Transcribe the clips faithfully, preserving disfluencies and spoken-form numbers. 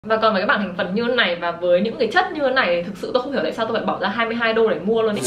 Và còn với cái bảng thành phần như thế này và với những cái chất như thế này thì thực sự tôi không hiểu tại sao tôi phải bỏ ra hai mươi hai đô để mua luôn ý.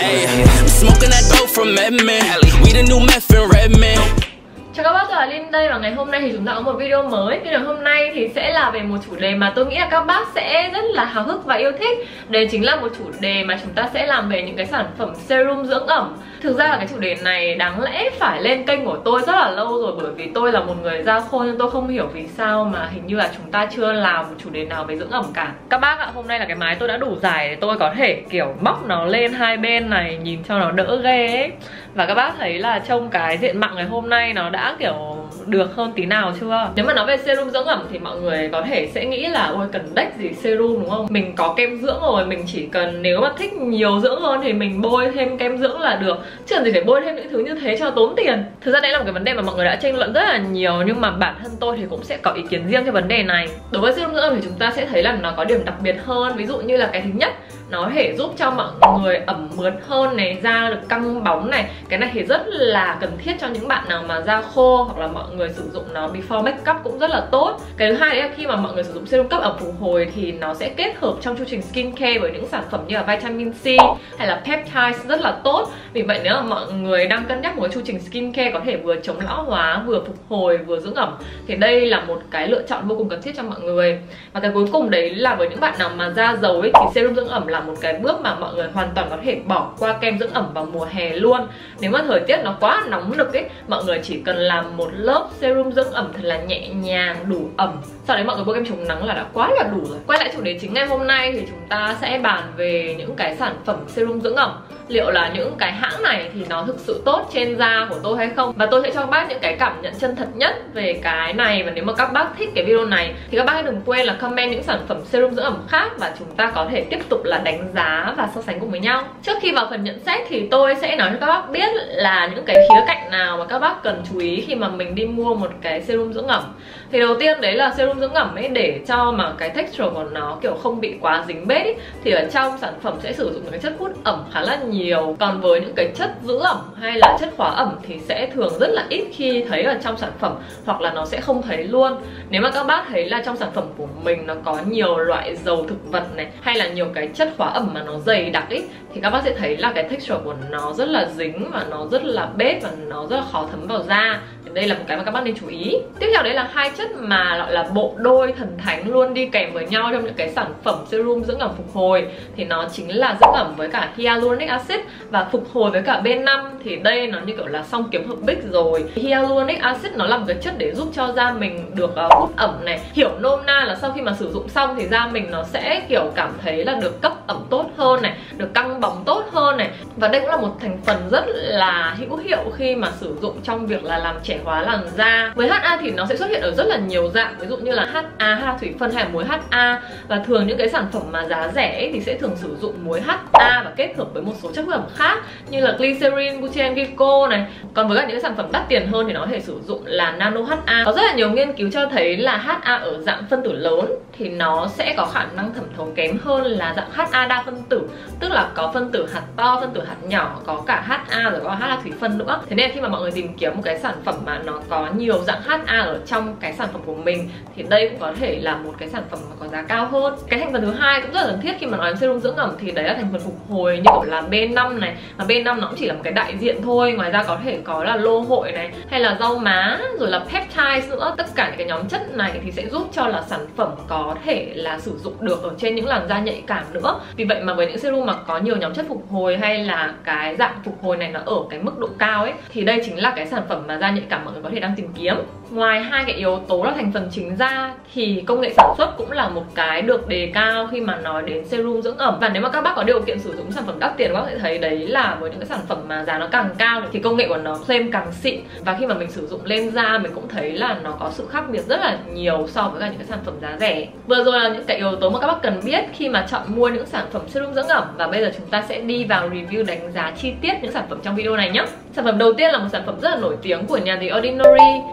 Chào các bác, tôi là Linh đây và ngày hôm nay thì chúng ta có một video mới. Video hôm nay thì sẽ là về một chủ đề mà tôi nghĩ là các bác sẽ rất là háo hức và yêu thích. Đây chính là một chủ đề mà chúng ta sẽ làm về những cái sản phẩm serum dưỡng ẩm. Thực ra là cái chủ đề này đáng lẽ phải lên kênh của tôi rất là lâu rồi, bởi vì tôi là một người da khô nhưng tôi không hiểu vì sao mà hình như là chúng ta chưa làm một chủ đề nào về dưỡng ẩm cả. Các bác ạ, hôm nay là cái mái tôi đã đủ dài để tôi có thể kiểu móc nó lên hai bên này nhìn cho nó đỡ ghê ấy. Và các bác thấy là trông cái diện mạo ngày hôm nay nó đã kiểu được hơn tí nào chưa? Nếu mà nói về serum dưỡng ẩm thì mọi người có thể sẽ nghĩ là ôi cần đếch gì serum đúng không? Mình có kem dưỡng rồi, mình chỉ cần nếu mà thích nhiều dưỡng hơn thì mình bôi thêm kem dưỡng là được, chứ cần gì phải bôi thêm những thứ như thế cho tốn tiền. Thực ra đây là một cái vấn đề mà mọi người đã tranh luận rất là nhiều, nhưng mà bản thân tôi thì cũng sẽ có ý kiến riêng cho vấn đề này. Đối với serum dưỡng ẩm thì chúng ta sẽ thấy là nó có điểm đặc biệt hơn. Ví dụ như là cái thứ nhất, nó có thể giúp cho mọi người ẩm mượt hơn này, da được căng bóng này. Cái này thì rất là cần thiết cho những bạn nào mà da khô, hoặc là mọi người sử dụng nó before makeup cũng rất là tốt. Cái thứ hai đấy là khi mà mọi người sử dụng serum cấp ẩm phục hồi thì nó sẽ kết hợp trong chu trình skincare với những sản phẩm như là vitamin C hay là peptides rất là tốt. Vì vậy nếu mà mọi người đang cân nhắc một chu trình skincare có thể vừa chống lão hóa, vừa phục hồi, vừa dưỡng ẩm thì đây là một cái lựa chọn vô cùng cần thiết cho mọi người. Và cái cuối cùng đấy là với những bạn nào mà da dầu ấy thì serum dưỡng ẩm là một cái bước mà mọi người hoàn toàn có thể bỏ qua kem dưỡng ẩm vào mùa hè luôn. Nếu mà thời tiết nó quá nóng nực ấy, mọi người chỉ cần làm một lớp serum dưỡng ẩm thật là nhẹ nhàng, đủ ẩm, sau đấy mọi người bôi kem chống nắng là đã quá là đủ rồi. Quay lại chủ đề chính ngày hôm nay thì chúng ta sẽ bàn về những cái sản phẩm serum dưỡng ẩm. Liệu là những cái hãng này thì nó thực sự tốt trên da của tôi hay không? Và tôi sẽ cho các bác những cái cảm nhận chân thật nhất về cái này. Và nếu mà các bác thích cái video này thì các bác đừng quên là comment những sản phẩm serum dưỡng ẩm khác và chúng ta có thể tiếp tục là đánh giá và so sánh cùng với nhau. Trước khi vào phần nhận xét thì tôi sẽ nói cho các bác biết là những cái khía cạnh nào mà các bác cần chú ý khi mà mình đi mua một cái serum dưỡng ẩm. Thì đầu tiên đấy là serum dưỡng ẩm ấy, để cho mà cái texture của nó kiểu không bị quá dính bết ấy, thì ở trong sản phẩm sẽ sử dụng những cái chất hút ẩm khá là nhiều. Còn với những cái chất giữ ẩm hay là chất khóa ẩm thì sẽ thường rất là ít khi thấy ở trong sản phẩm, hoặc là nó sẽ không thấy luôn. Nếu mà các bác thấy là trong sản phẩm của mình nó có nhiều loại dầu thực vật này, hay là nhiều cái chất khóa ẩm mà nó dày đặc ấy, thì các bác sẽ thấy là cái texture của nó rất là dính và nó rất là bết và nó rất là khó thấm vào da. Đây là một cái mà các bác nên chú ý. Tiếp theo đấy là hai chất mà gọi là bộ đôi thần thánh luôn đi kèm với nhau trong những cái sản phẩm serum dưỡng ẩm phục hồi, thì nó chính là dưỡng ẩm với cả hyaluronic acid và phục hồi với cả B năm. Thì đây nó như kiểu là song kiếm hợp bích rồi. Hyaluronic acid nó là một cái chất để giúp cho da mình được uh, hút ẩm này. Hiểu nôm na là sau khi mà sử dụng xong thì da mình nó sẽ kiểu cảm thấy là được cấp ẩm tốt hơn này, được căng bóng tốt hơn này. Và đây cũng là một thành phần rất là hữu hiệu khi mà sử dụng trong việc là làm trẻ hóa làn da. Với hát a thì nó sẽ xuất hiện ở rất là nhiều dạng, ví dụ như là hát a, hát a thủy phân hay là muối hát a. Và thường những cái sản phẩm mà giá rẻ ấy thì sẽ thường sử dụng muối hát a và kết hợp với một số chất hút ẩm khác như là glycerin, butyrene glycol này. Còn với các những cái sản phẩm đắt tiền hơn thì nó có thể sử dụng là nano hát a. Có rất là nhiều nghiên cứu cho thấy là hát a ở dạng phân tử lớn thì nó sẽ có khả năng thẩm thấu kém hơn là dạng hát a đa phân tử, tức là có phân tử hạt to, phân tử hạt nhỏ, có cả hát a rồi có hát a thủy phân nữa. Thế nên khi mà mọi người tìm kiếm một cái sản phẩm mà nó có nhiều dạng hát a ở trong cái sản phẩm của mình thì đây cũng có thể là một cái sản phẩm mà có giá cao hơn. Cái thành phần thứ hai cũng rất là cần thiết khi mà nói đến serum dưỡng ẩm thì đấy là thành phần phục hồi, như kiểu là B năm này. Mà B năm nó cũng chỉ là một cái đại diện thôi, ngoài ra có thể có là lô hội này, hay là rau má, rồi là peptides nữa. Tất cả những cái nhóm chất này thì sẽ giúp cho là sản phẩm có thể là sử dụng được ở trên những làn da nhạy cảm nữa. Vì vậy mà với những serum mà có nhiều nhóm chất phục hồi hay là cái dạng phục hồi này nó ở cái mức độ cao ấy, thì đây chính là cái sản phẩm mà da nhạy cảm mọi người có thể đang tìm kiếm. Ngoài hai cái yếu tố là thành phần chính da thì công nghệ sản xuất cũng là một cái được đề cao khi mà nói đến serum dưỡng ẩm. Và nếu mà các bác có điều kiện sử dụng sản phẩm đắt tiền, các bác sẽ thấy đấy là với những cái sản phẩm mà giá nó càng cao thì công nghệ của nó thêm càng xịn. Và khi mà mình sử dụng lên da mình cũng thấy là nó có sự khác biệt rất là nhiều so với cả những cái sản phẩm giá rẻ. Vừa rồi là những cái yếu tố mà các bác cần biết khi mà chọn mua những sản phẩm serum dưỡng ẩm. Và bây giờ chúng ta sẽ đi vào review đánh giá chi tiết những sản phẩm trong video này nhé. Sản phẩm đầu tiên là một sản phẩm rất là nổi tiếng của nhà The Ordinary. Đây là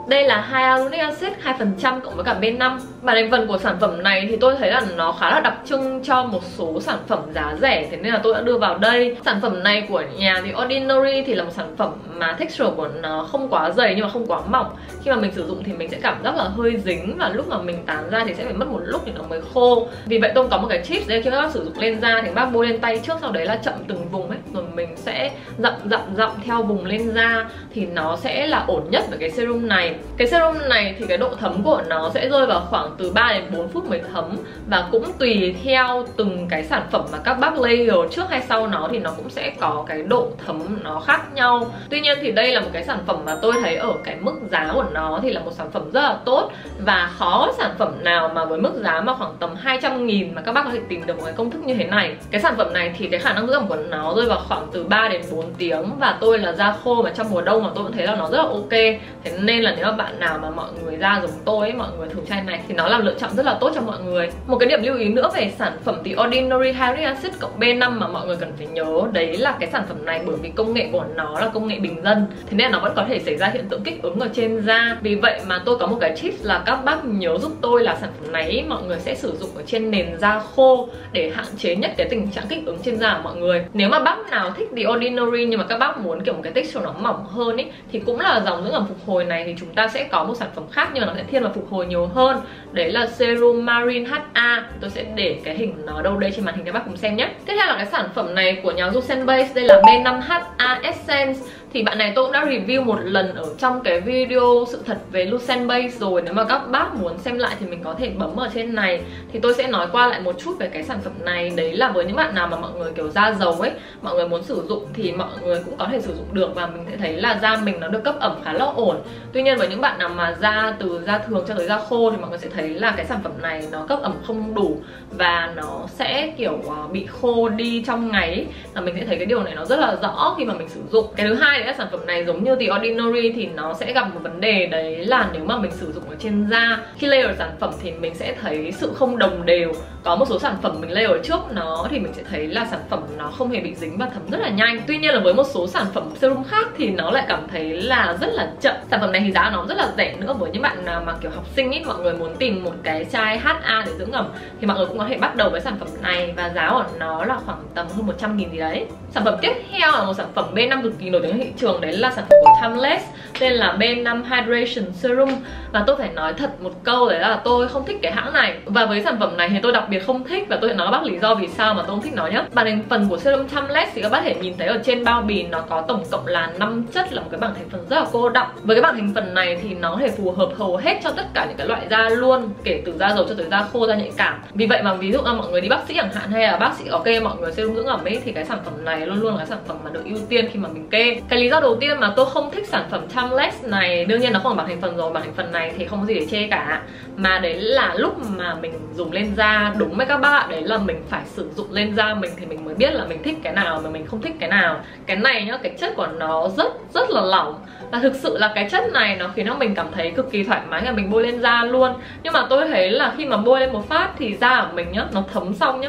hyaluronic acid hai phần trăm cộng với cả B năm. Bản thành phần của sản phẩm này thì tôi thấy là nó khá là đặc trưng cho một số sản phẩm giá rẻ, thế nên là tôi đã đưa vào đây. Sản phẩm này của nhà The Ordinary thì là một sản phẩm mà texture của nó không quá dày nhưng mà không quá mỏng. Khi mà mình sử dụng thì mình sẽ cảm giác là hơi dính, và lúc mà mình tán ra thì sẽ phải mất một lúc thì nó mới khô. Vì vậy tôi có một cái tips đây, khi các bác sử dụng lên da thì các bác bôi lên tay trước, sau đấy là chậm từng vùng ấy, rồi mình sẽ dặm dặm dặm theo vùng lên da thì nó sẽ là ổn nhất với cái serum này. Cái serum này thì cái độ thấm của nó sẽ rơi vào khoảng từ ba đến bốn phút mới thấm, và cũng tùy theo từng cái sản phẩm mà các bác layer trước hay sau nó thì nó cũng sẽ có cái độ thấm nó khác nhau. Tuy nhiên thì đây là một cái sản phẩm mà tôi thấy ở cái mức giá của nó thì là một sản phẩm rất là tốt, và khó có sản phẩm nào mà với mức giá mà khoảng tầm hai trăm nghìn mà các bác có thể tìm được một cái công thức như thế này. Cái sản phẩm này thì cái khả năng giữ ẩm của nó rơi vào khoảng từ ba đến bốn tiếng, và tôi là da khô mà trong mùa đông mà tôi cũng thấy là nó rất là ok. Thế nên là nếu mà bạn nào mà mọi người da giống tôi ấy, mọi người thử chai này thì nó là lựa chọn rất là tốt cho mọi người. Một cái điểm lưu ý nữa về sản phẩm The Ordinary Hyaluronic Acid cộng B năm mà mọi người cần phải nhớ, đấy là cái sản phẩm này bởi vì công nghệ của nó là công nghệ bình dân, thế nên là nó vẫn có thể xảy ra hiện tượng kích ứng ở trên da. Vì vậy mà tôi có một cái tips là các bác nhớ giúp tôi là sản phẩm này mọi người sẽ sử dụng ở trên nền da khô để hạn chế nhất cái tình trạng kích ứng trên da của mọi người. Nếu mà bác nào thích The Ordinary nhưng mà các bác muốn kiểu một cái texture nó mỏng hơn ấy, thì cũng là dòng dưỡng ẩm phục hồi này thì chúng ta sẽ có một sản phẩm khác nhưng mà nó sẽ thiên vào phục hồi nhiều hơn. Đấy là serum Marine hát a. Tôi sẽ để cái hình nó đâu đây trên màn hình cho bác cùng xem nhé. Tiếp theo là cái sản phẩm này của nhà Lucent Base, đây là B năm H A Essence. Thì bạn này tôi cũng đã review một lần ở trong cái video sự thật về Lucent Base rồi. Nếu mà các bác muốn xem lại thì mình có thể bấm ở trên này. Thì tôi sẽ nói qua lại một chút về cái sản phẩm này. Đấy là với những bạn nào mà mọi người kiểu da dầu ấy, mọi người muốn sử dụng thì mọi người cũng có thể sử dụng được, và mình sẽ thấy là da mình nó được cấp ẩm khá là ổn. Tuy nhiên với những bạn nào mà da từ da thường cho tới da khô thì mọi người sẽ thấy là cái sản phẩm này nó cấp ẩm không đủ, và nó sẽ kiểu bị khô đi trong ngày ấy. Và mình sẽ thấy cái điều này nó rất là rõ khi mà mình sử dụng. Cái thứ hai đấy là sản phẩm này giống như The Ordinary thì nó sẽ gặp một vấn đề, đấy là nếu mà mình sử dụng ở trên da, khi layer sản phẩm thì mình sẽ thấy sự không đồng đều. Có một số sản phẩm mình layer trước nó thì mình sẽ thấy là sản phẩm nó không hề bị dính và thấm rất là nhanh. Tuy nhiên là với một số sản phẩm serum khác thì nó lại cảm thấy là rất là chậm. Sản phẩm này thì giá nó rất là rẻ nữa. Với những bạn nào mà kiểu học sinh ấy, mọi người muốn tìm một cái chai hát a để dưỡng ẩm thì mọi người cũng có thể bắt đầu với sản phẩm này, và giá của nó là khoảng tầm hơn một trăm nghìn gì đấy. Sản phẩm tiếp theo là một sản phẩm B năm cực kỳ nổi tiếng trên thị trường, đấy là sản phẩm của Timeless, tên là B năm Hydration Serum. Và tôi phải nói thật một câu, đấy là tôi không thích cái hãng này. Và với sản phẩm này thì tôi đặc biệt không thích, và tôi sẽ nói các bác lý do vì sao mà tôi không thích nó nhé. Bản thành phần của serum Timeless thì các bác thể nhìn thấy ở trên bao bì nó có tổng cộng là năm chất, là một cái bảng thành phần rất là cô đọng. Với cái bảng thành phần này thì nó có thể phù hợp hầu hết cho tất cả những cái loại da luôn, kể từ da dầu cho tới da khô, da nhạy cảm. Vì vậy mà ví dụ là mọi người đi bác sĩ chẳng hạn, hay là bác sĩ có kê mọi người serum dưỡng ẩm ấy, thì cái sản phẩm này luôn luôn là cái sản phẩm mà được ưu tiên khi mà mình kê. Cái lý do đầu tiên mà tôi không thích sản phẩm Timeless này, đương nhiên nó không phải bảng thành phần rồi, bảng thành phần này thì không có gì để chê cả, mà đấy là lúc mà mình dùng lên da, đúng với các bác, đấy là mình phải sử dụng lên da mình thì mình mới biết là mình thích cái nào mà mình không thích cái nào. Cái này nhá, cái chất của nó rất rất là lỏng, và thực sự là cái chất này nó khiến cho mình cảm thấy cực kỳ thoải mái khi mình bôi lên da luôn. Nhưng mà tôi thấy là khi mà bôi lên một phát thì da của mình nhá, nó thấm xong nhá,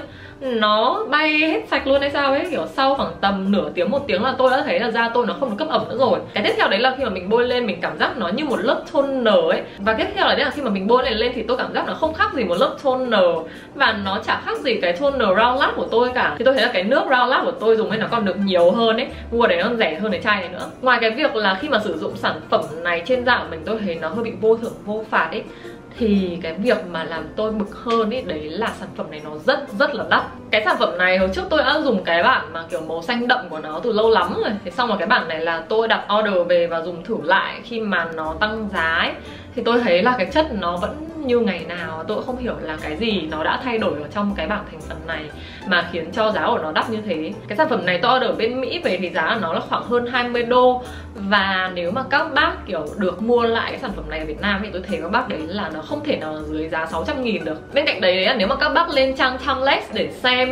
nó bay hết sạch luôn hay sao ấy. Kiểu sau khoảng tầm nửa tiếng, một tiếng là tôi đã thấy là da tôi nó không được cấp ẩm nữa rồi. Cái tiếp theo đấy là khi mà mình bôi lên mình cảm giác nó như một lớp toner ấy. Và tiếp theo là đấy là khi mà mình bôi này lên thì tôi cảm giác nó không khác gì một lớp toner, và nó chả khác gì cái toner Brow Lab của tôi cả. Thì tôi thấy là cái nước Brow Lab của tôi dùng ấy nó còn được nhiều hơn ấy, mua đấy nó còn rẻ hơn cái chai này nữa. Ngoài cái việc là khi mà sử dụng sản phẩm này trên da của mình tôi thấy nó hơi bị vô thưởng vô phạt ấy, thì cái việc mà làm tôi bực hơn ấy, đấy là sản phẩm này nó rất rất là đắt. Cái sản phẩm này hồi trước tôi đã dùng cái bản mà kiểu màu xanh đậm của nó từ lâu lắm rồi. Thế xong rồi cái bản này là tôi đặt order về và dùng thử lại khi mà nó tăng giá ấy. Thì tôi thấy là cái chất nó vẫn như ngày nào. Tôi cũng không hiểu là cái gì nó đã thay đổi ở trong cái bảng thành phần này mà khiến cho giá của nó đắt như thế. Cái sản phẩm này tôi order ở bên Mỹ về thì giá của nó là khoảng hơn hai mươi đô. Và nếu mà các bác kiểu được mua lại cái sản phẩm này ở Việt Nam thì tôi thấy các bác đấy là nó không thể nào dưới giá sáu trăm nghìn được. Bên cạnh đấy, đấy là nếu mà các bác lên trang Timeless để xem ấy,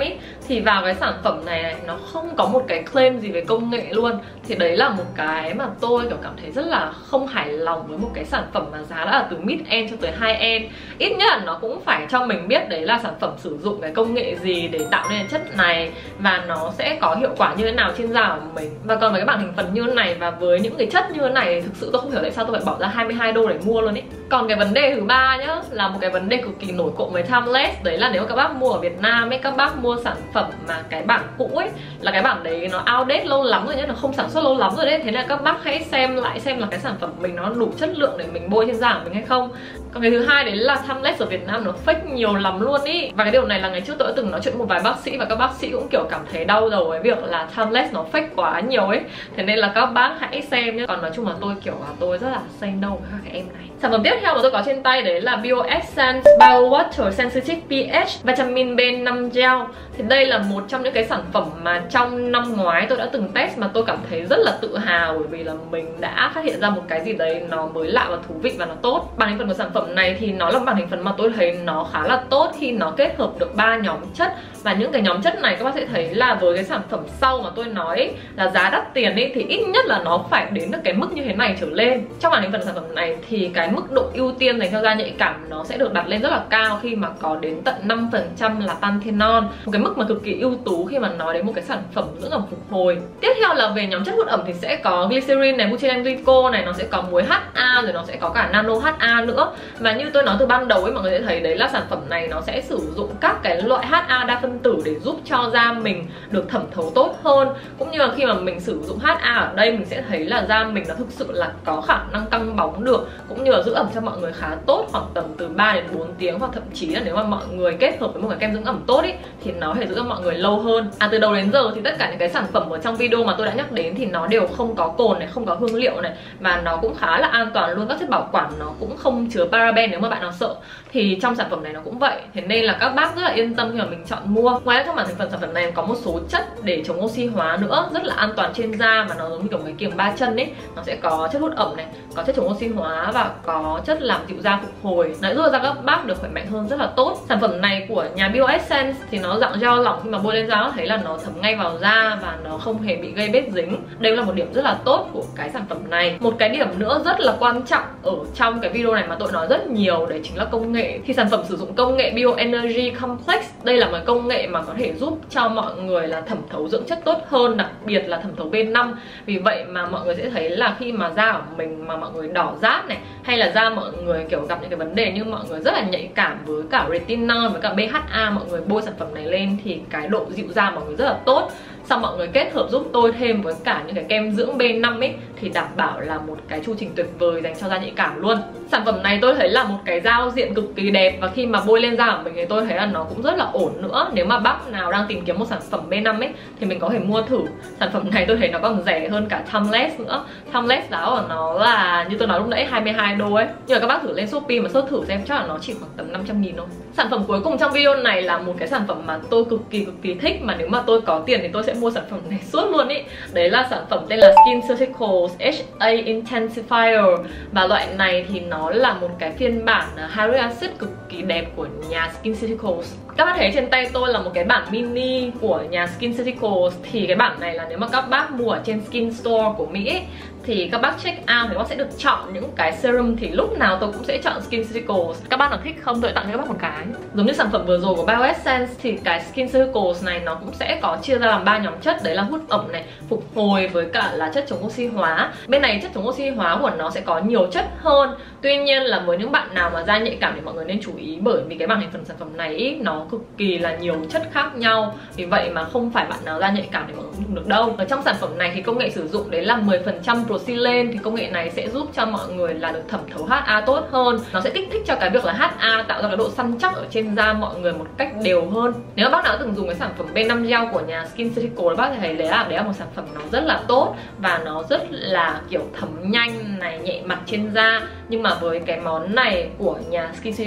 thì vào cái sản phẩm này, này nó không có một cái claim gì về công nghệ luôn. Thì đấy là một cái mà tôi kiểu cảm thấy rất là không hài lòng với một cái sản phẩm mà giá đã là từ mid-end cho tới high-end. Ít nhất là nó cũng phải cho mình biết đấy là sản phẩm sử dụng cái công nghệ gì để tạo nên chất này, và nó sẽ có hiệu quả như thế nào trên da của mình. Và còn với cái bảng thành phần như thế này và với những cái chất như thế này, thực sự tôi không hiểu tại sao tôi phải bỏ ra hai mươi hai đô để mua luôn ý. Còn cái vấn đề thứ ba nhá, là một cái vấn đề cực kỳ nổi cộm với Timeless. Đấy là nếu các bác mua ở Việt Nam ấy, các bác mua sản phẩm mà cái bảng cũ ấy, là cái bảng đấy nó outdated lâu lắm rồi nhá, nó không sản xuất lâu lắm rồi đấy. Thế nên các bác hãy xem lại xem là cái sản phẩm mình nó đủ chất lượng để mình bôi trên da của mình hay không. Còn cái thứ hai đấy là Timeless ở Việt Nam nó fake nhiều lắm luôn ý. Và cái điều này là ngày trước tôi đã từng nói chuyện với một vài bác sĩ, và các bác sĩ cũng kiểu cảm thấy đau đầu với việc là Timeless nó fake quá nhiều ấy. Thế nên là các bác hãy xem nhé. Còn nói chung là tôi kiểu là tôi rất là say no với các em này. Sản phẩm tiếp theo mà tôi có trên tay đấy là Bioessence Bio Water Sensitive pH Vitamin B năm Gel. Thì đây là một trong những cái sản phẩm mà trong năm ngoái tôi đã từng test mà tôi cảm thấy rất là tự hào, bởi vì là mình đã phát hiện ra một cái gì đấy nó mới lạ và thú vị và nó tốt. Bảng thành phần của sản phẩm này thì nó là bảng thành phần mà tôi thấy nó khá là tốt khi nó kết hợp được ba nhóm chất. Và những cái nhóm chất này các bác sẽ thấy là với cái sản phẩm sau mà tôi nói là giá đắt tiền ấy, thì ít nhất là nó phải đến được cái mức như thế này trở lên. Trong bảng thành phần sản phẩm này thì cái mức độ ưu tiên dành cho da nhạy cảm nó sẽ được đặt lên rất là cao, khi mà có đến tận năm phần trăm là panthenol, một cái mức mà cực kỳ ưu tú khi mà nói đến một cái sản phẩm dưỡng ẩm phục hồi. Tiếp theo là về nhóm chất hút ẩm thì sẽ có glycerin này, butylene glycol này, nó sẽ có muối hát a, rồi nó sẽ có cả nano hát a nữa. Và như tôi nói từ ban đầu ấy, mọi người sẽ thấy đấy là sản phẩm này nó sẽ sử dụng các cái loại hát a đa phân tử để giúp cho da mình được thẩm thấu tốt hơn. Cũng như là khi mà mình sử dụng hát a ở đây, mình sẽ thấy là da mình nó thực sự là có khả năng căng bóng được, cũng như là giữ ẩm cho mọi người khá tốt, khoảng tầm từ ba đến bốn tiếng, hoặc thậm chí là nếu mà mọi người kết hợp với một cái kem dưỡng ẩm tốt ý, thì nó có thể giữ cho mọi người lâu hơn. À, từ đầu đến giờ thì tất cả những cái sản phẩm ở trong video mà tôi đã nhắc đến thì nó đều không có cồn này, không có hương liệu này, và nó cũng khá là an toàn luôn. Các chất bảo quản nó cũng không chứa paraben nếu mà bạn nào sợ, thì trong sản phẩm này nó cũng vậy. Thế nên là các bác rất là yên tâm khi mà mình chọn mua. Ngoài ra trong bảng thành phần sản phẩm này có một số chất để chống oxy hóa nữa, rất là an toàn trên da, mà nó giống như kiểu cái kiềng ba chân ấy. Nó sẽ có chất hút ẩm này, có chất chống oxy hóa và có chất làm dịu da phục hồi, nó giúp da các bác được khỏe mạnh hơn rất là tốt. Sản phẩm này của nhà Bioessence thì nó dạng gel lỏng, khi mà bôi lên da thấy là nó thấm ngay vào da và nó không hề bị gây bết dính. Đây là một điểm rất là tốt của cái sản phẩm này. Một cái điểm nữa rất là quan trọng ở trong cái video này mà tôi nói rất nhiều, đấy chính là công nghệ. Thì sản phẩm sử dụng công nghệ Bioenergy Complex. Đây là một công nghệ mà có thể giúp cho mọi người là thẩm thấu dưỡng chất tốt hơn, đặc biệt là thẩm thấu B năm. Vì vậy mà mọi người sẽ thấy là khi mà da của mình mà mọi người đỏ rát này, hay là da mọi người kiểu gặp những cái vấn đề như mọi người rất là nhạy cảm với cả retinol với cả bê hát a, mọi người bôi sản phẩm này lên thì cái độ dịu da mọi người rất là tốt. Xong mọi người kết hợp giúp tôi thêm với cả những cái kem dưỡng B năm ấy, thì đảm bảo là một cái chu trình tuyệt vời dành cho da nhạy cảm luôn. Sản phẩm này tôi thấy là một cái giao diện cực kỳ đẹp, và khi mà bôi lên da của mình thì tôi thấy là nó cũng rất là ổn nữa. Nếu mà bác nào đang tìm kiếm một sản phẩm B năm ấy thì mình có thể mua thử. Sản phẩm này tôi thấy nó còn rẻ hơn cả Timeless nữa. Timeless giá của nó là như tôi nói lúc nãy hai mươi hai đô ấy, nhưng mà các bác thử lên Shopee mà search thử xem, chắc là nó chỉ khoảng tầm năm trăm nghìn thôi. Sản phẩm cuối cùng trong video này là một cái sản phẩm mà tôi cực kỳ cực kỳ thích, mà nếu mà tôi có tiền thì tôi sẽ mua sản phẩm này suốt luôn ý. Đấy là sản phẩm tên là SkinCeuticals hát a Intensifier. Và loại này thì nó là một cái phiên bản hyaluronic acid cực kỳ đẹp của nhà SkinCeuticals. Các bác thấy trên tay tôi là một cái bản mini của nhà SkinCeuticals. Thì cái bản này là nếu mà các bác mua ở trên Skin Store của Mỹ ấy, thì các bác check out thì các bác sẽ được chọn những cái serum. Thì lúc nào tôi cũng sẽ chọn SkinCeuticals. Các bác nào thích không, tôi tặng cho các bác một cái. Giống như sản phẩm vừa rồi của Bioessence thì cái SkinCeuticals này nó cũng sẽ có chia ra làm ba nhóm chất. Đấy là hút ẩm này, phục hồi với cả là chất chống oxy hóa. Bên này chất chống oxy hóa của nó sẽ có nhiều chất hơn. Tuy nhiên là với những bạn nào mà da nhạy cảm thì mọi người nên chú ý, bởi vì cái bảng thành phần sản phẩm này ý, nó cực kỳ là nhiều chất khác nhau. Vì vậy mà không phải bạn nào da nhạy cảm thì mọi người cũng dùng được đâu. Ở trong sản phẩm này thì công nghệ sử dụng đấy là mười phần trăm Procylene. Thì công nghệ này sẽ giúp cho mọi người là được thẩm thấu hát a tốt hơn. Nó sẽ kích thích cho cái việc là hát a tạo ra cái độ săn chắc ở trên da mọi người một cách đều hơn. Nếu mà bác nào từng dùng cái sản phẩm B năm Gel của nhà SkinCeuticals, bác thấy đấy là, đấy là một sản phẩm nó rất là tốt và nó rất là kiểu thấm nhanh này, nhẹ mặt trên da. Nhưng mà với cái món này của nhà SkinCeuticals tôi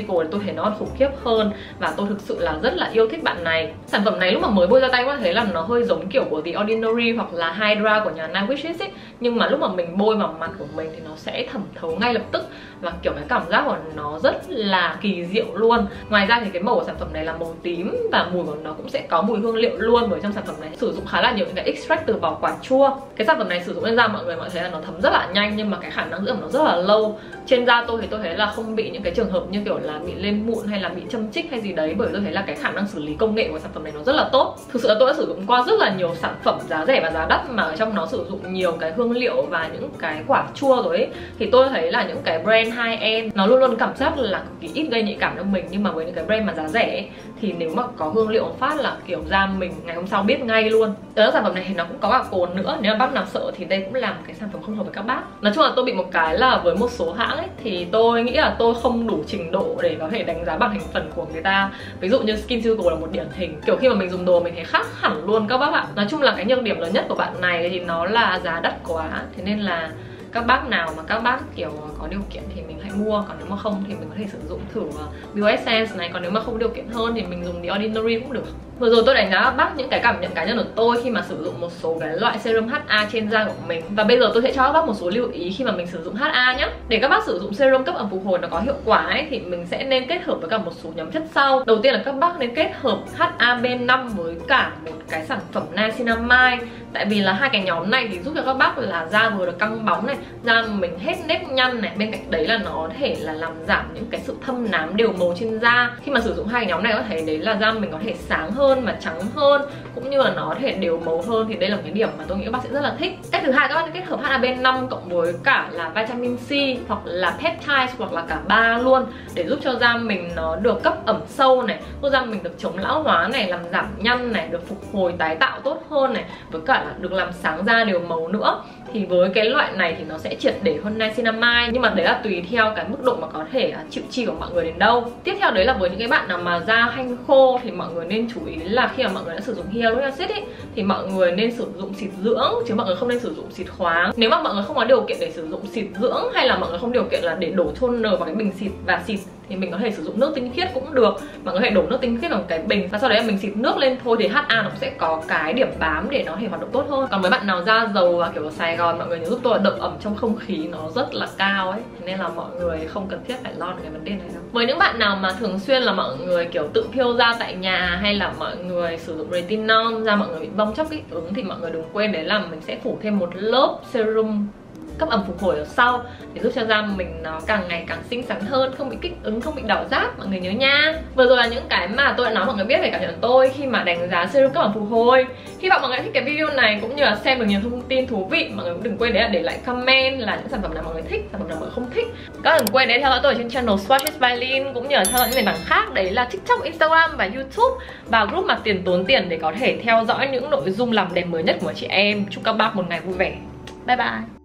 thấy nó khủng khiếp hơn. Và tôi thực sự là rất là yêu thích bạn này. Sản phẩm này lúc mà mới bôi ra tay có thấy là nó hơi giống kiểu của The Ordinary hoặc là Hydra của nhà Nightwish ấy. Nhưng mà lúc mà mình bôi vào mặt của mình thì nó sẽ thẩm thấu ngay lập tức. Và kiểu cái cảm giác của nó rất là kỳ diệu luôn. Ngoài ra thì cái màu của sản phẩm này là màu tím. Và mùi của nó cũng sẽ có mùi hương liệu luôn. Bởi trong sản phẩm này sử dụng khá là nhiều những cái extract từ vỏ quả chua. Cái sản phẩm này sử dụng lên da mọi người mọi thấy là nó thấm rất là nhanh. Nhưng mà cái khả năng giữ ẩm nó rất là lâu. Trên da tôi thì tôi thấy là không bị những cái trường hợp như kiểu là bị lên mụn hay là bị châm chích hay gì đấy. Bởi tôi thấy là cái khả năng xử lý công nghệ của sản phẩm này nó rất là tốt. Thực sự là tôi đã sử dụng qua rất là nhiều sản phẩm giá rẻ và giá đắt mà ở trong nó sử dụng nhiều cái hương liệu và những cái quả chua rồi ấy. Thì tôi thấy là những cái brand high end nó luôn luôn cảm giác là cực kỳ ít gây nhạy cảm cho mình. Nhưng mà với những cái brand mà giá rẻ ấy, thì nếu mà có hương liệu phát là kiểu da mình ngày hôm sau biết ngay luôn. Đó, sản phẩm này thì nó cũng có cả cồn nữa. Nếu mà bác nào sợ thì đây cũng là một cái sản phẩm không hợp với các bác. Nói chung là tôi bị một cái là với một số hãng ấy thì tôi nghĩ là tôi không đủ trình độ để có thể đánh giá bằng thành phần của người ta. Ví dụ như SkinCeuticals là một điển hình. Kiểu khi mà mình dùng đồ mình thấy khác hẳn luôn các bác ạ. Nói chung là cái nhược điểm lớn nhất của bạn này thì nó là giá đắt quá. Thế nên là các bác nào mà các bác kiểu có điều kiện thì mình hãy mua. Còn nếu mà không thì mình có thể sử dụng thử Bioessence này. Còn nếu mà không điều kiện hơn thì mình dùng The Ordinary cũng được. Vừa rồi tôi đánh giá các bác những cái cảm nhận cá nhân của tôi khi mà sử dụng một số cái loại serum hát a trên da của mình. Và bây giờ tôi sẽ cho các bác một số lưu ý khi mà mình sử dụng hát a nhé. Để các bác sử dụng serum cấp ẩm phục hồi nó có hiệu quả ấy, thì mình sẽ nên kết hợp với cả một số nhóm chất sau. Đầu tiên là các bác nên kết hợp hát a B năm với cả một cái sản phẩm niacinamide. Tại vì là hai cái nhóm này thì giúp cho các bác là da vừa được căng bóng này, da mình hết nếp nhăn này, bên cạnh đấy là nó có thể là làm giảm những cái sự thâm nám đều màu trên da. Khi mà sử dụng hai cái nhóm này có thấy đấy là da mình có thể sáng hơn và trắng hơn, cũng như là nó có thể đều màu hơn. Thì đây là một cái điểm mà tôi nghĩ các bác sẽ rất là thích. Cách thứ hai, các bác kết hợp hát a B năm cộng với cả là vitamin C hoặc là peptides hoặc là cả ba luôn, để giúp cho da mình nó được cấp ẩm sâu này, giúp da mình được chống lão hóa này, làm giảm nhăn này, được phục hồi tái tạo tốt hơn này, với cả là được làm sáng da đều màu nữa. Thì với cái loại này thì nó sẽ triệt để hơn niacinamide, nhưng mà đấy là tùy theo cái mức độ mà có thể chịu chi của mọi người đến đâu. Tiếp theo đấy là với những cái bạn nào mà da hanh khô thì mọi người nên chú ý là khi mà mọi người đã sử dụng hyaluronic acid ấy, thì mọi người nên sử dụng xịt dưỡng chứ mọi người không nên sử dụng xịt khoáng. Nếu mà mọi người không có điều kiện để sử dụng xịt dưỡng hay là mọi người không điều kiện là để đổ toner vào cái bình xịt và xịt thì mình có thể sử dụng nước tinh khiết cũng được. Mọi người có thể đổ nước tinh khiết vào cái bình và sau đấy là mình xịt nước lên thôi, thì hát a nó sẽ có cái điểm bám để nó có thể hoạt động tốt hơn. Còn với bạn nào da dầu và kiểu ở Sài Gòn, mọi người nhớ giúp tôi là độ ẩm trong không khí nó rất là cao ấy, thế nên là mọi người không cần thiết phải lo được cái vấn đề này đâu. Với những bạn nào mà thường xuyên là mọi người kiểu tự peel da tại nhà hay là mọi người sử dụng retinol, da mọi người bị bong chóc kích ứng, thì mọi người đừng quên đấy là mình sẽ phủ thêm một lớp serum cấp ẩm phục hồi ở sau để giúp cho da mình nó càng ngày càng xinh xắn hơn, không bị kích ứng, không bị đỏ rát, mọi người nhớ nha. Vừa rồi là những cái mà tôi đã nói mọi người biết về cảm nhận tôi khi mà đánh giá serum cấp ẩm phục hồi. Hy vọng mọi người thích cái video này cũng như là xem được nhiều thông tin thú vị. Mọi người cũng đừng quên đấy là để lại comment là những sản phẩm nào mọi người thích, sản phẩm nào mọi người không thích. Các bạn đừng quên đấy theo dõi tôi trên channel Swatches by Lin, cũng như là theo dõi những nền tảng khác đấy là TikTok, Instagram và YouTube, và group mặt tiền tốn tiền để có thể theo dõi những nội dung làm đẹp mới nhất của chị em. Chúc các bác một ngày vui vẻ. Bye bye.